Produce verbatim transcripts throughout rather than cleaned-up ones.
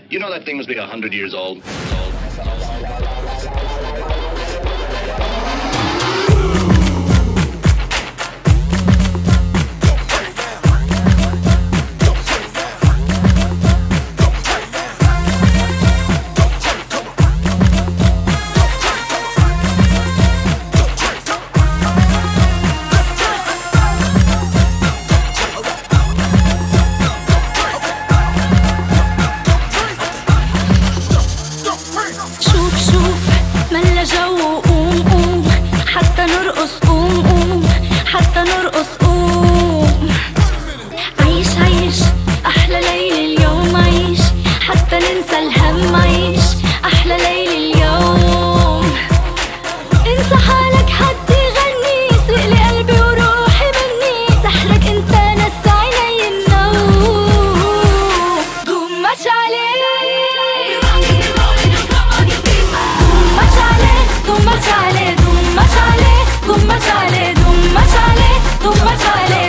You know that thing must be a hundred years old. جو قوم قوم حتى نرقص قوم قوم حتى نرقص قوم عيش عيش أحلى ليل اليوم عيش حتى ننسى الهم عيش أحلى ليل اليوم انسى حالك حد يغني سرق لي قلبي وروحي مني سحرك انت نسى عيني النوم دوم ماشي عليك Dum machale, dum machale, dum machale, dum machale, dum machale,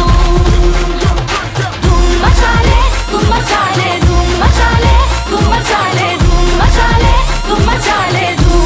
dum machale, dum machale, dum machale, dum machale, dum machale, dum machale, dum.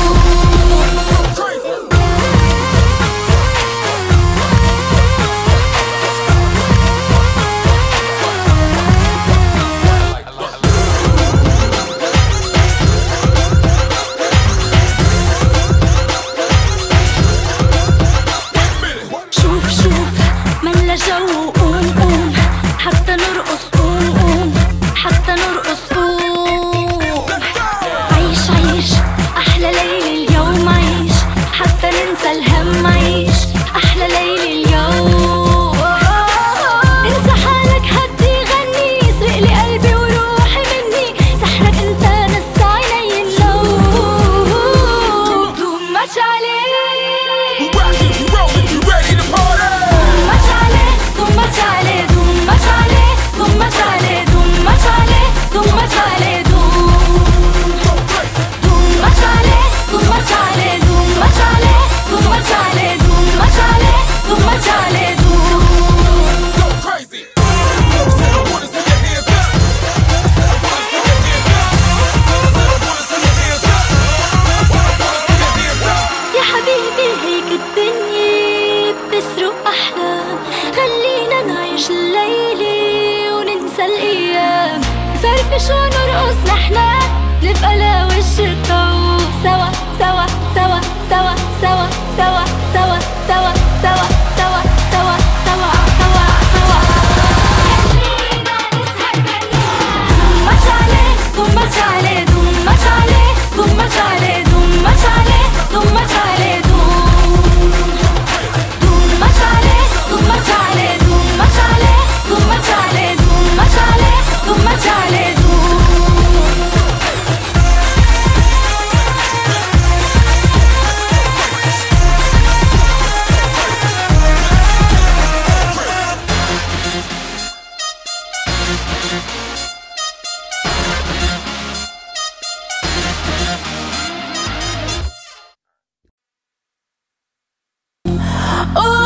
جو قوم قوم حتى نرقص قوم قوم حتى نرقص قوم عيش عيش أحلى ليل اليوم عيش حتى ننسى الهم عيش أحلى ليل اليوم انسى حالك حد يغني سرق لي قلبي وروحي مني سحرك انت نسى عيني النوم دوم ماشي عليك Machale, dum machale, dum machale, dum machale, dum machale, dum machale, dum machale, dum machale, dum machale, dum machale, dum machale, dum. Go crazy. Said I wanna see your hands up. Said I wanna see your hands up. Said I wanna see your hands up. Wanna see your hands up. يا حبيبي هيك الدنيا بتسرق أحلام خلينا نعيش الليلة وننسى الأيام نفرفش ونرقص نحنا نبقى لوش الضوء سوا سوا سوا سوا سوا سوا سوا سوا سوا سوا سوا سوا سوا سوا خلينا نسهر دم مشعلة دم مشعلة دم مشعلة دم مشعلة دم مشعلة دم مشعلة Oh